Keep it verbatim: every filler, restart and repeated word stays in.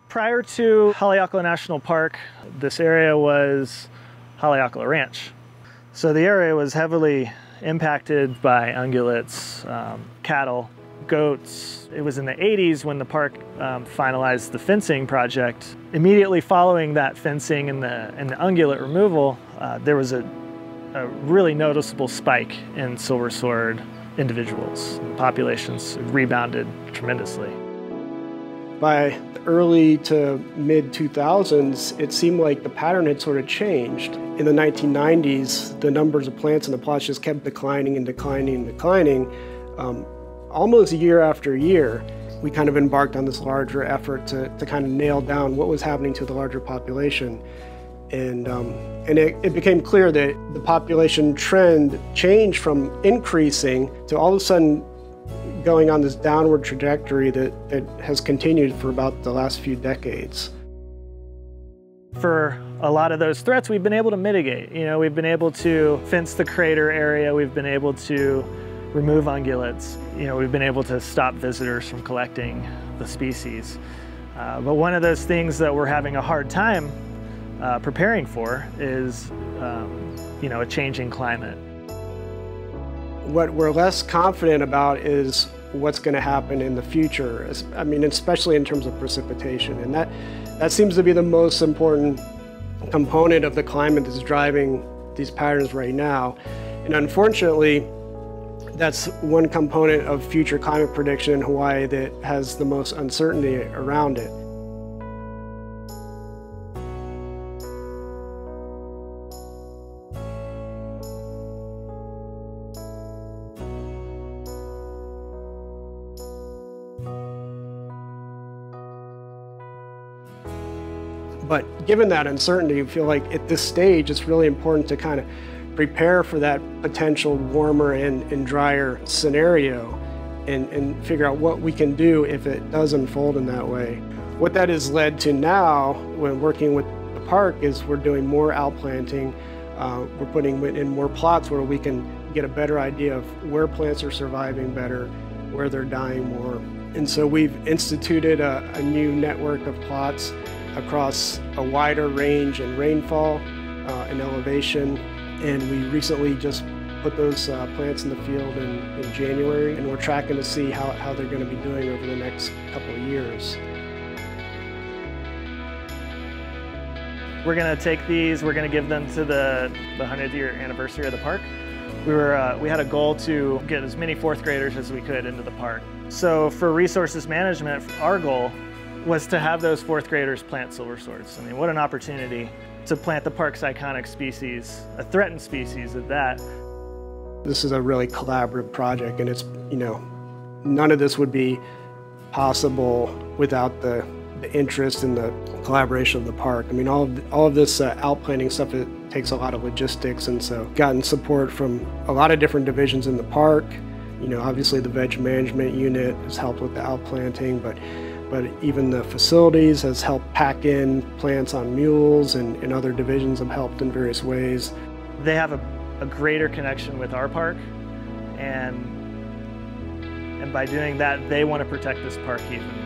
Prior to Haleakalā National Park, this area was Haleakalā Ranch. So the area was heavily impacted by ungulates, um, cattle, goats. It was in the eighties when the park um, finalized the fencing project. Immediately following that fencing and the, and the ungulate removal, uh, there was a, a really noticeable spike in Silversword individuals. The populations rebounded tremendously. By the early to mid two thousands, it seemed like the pattern had sort of changed. In the nineteen nineties, the numbers of plants in the plots just kept declining and declining and declining. Um, almost year after year, we kind of embarked on this larger effort to, to kind of nail down what was happening to the larger population. And, um, and it, it became clear that the population trend changed from increasing to all of a sudden going on this downward trajectory that, that has continued for about the last few decades. For a lot of those threats, we've been able to mitigate. You know, we've been able to fence the crater area, we've been able to remove ungulates, you know, we've been able to stop visitors from collecting the species. Uh, but one of those things that we're having a hard time uh, preparing for is, um, you know, a changing climate. What we're less confident about is what's going to happen in the future. I mean, especially in terms of precipitation. And that, that seems to be the most important component of the climate that's driving these patterns right now. And unfortunately, that's one component of future climate prediction in Hawaii that has the most uncertainty around it. But given that uncertainty, I feel like at this stage, it's really important to kind of prepare for that potential warmer and, and drier scenario and, and figure out what we can do if it does unfold in that way. What that has led to now, when working with the park, is we're doing more outplanting. Uh, we're putting in more plots where we can get a better idea of where plants are surviving better, where they're dying more. And so we've instituted a, a new network of plots across a wider range in rainfall uh, and elevation. And we recently just put those uh, plants in the field in, in January, and we're tracking to see how, how they're going to be doing over the next couple of years. We're going to take these, we're going to give them to the, the hundredth year anniversary of the park. We, were, uh, we had a goal to get as many fourth graders as we could into the park. So for resources management, our goal was to have those fourth graders plant Silverswords. I mean, what an opportunity to plant the park's iconic species, a threatened species at that. This is a really collaborative project, and it's, you know, none of this would be possible without the, the interest and the collaboration of the park. I mean, all of, all of this uh, outplanting stuff, it takes a lot of logistics, and so gotten support from a lot of different divisions in the park. You know, obviously the veg management unit has helped with the outplanting, but but even the facilities has helped pack in plants on mules, and, and other divisions have helped in various ways. They have a, a greater connection with our park, and, and by doing that, they want to protect this park even more.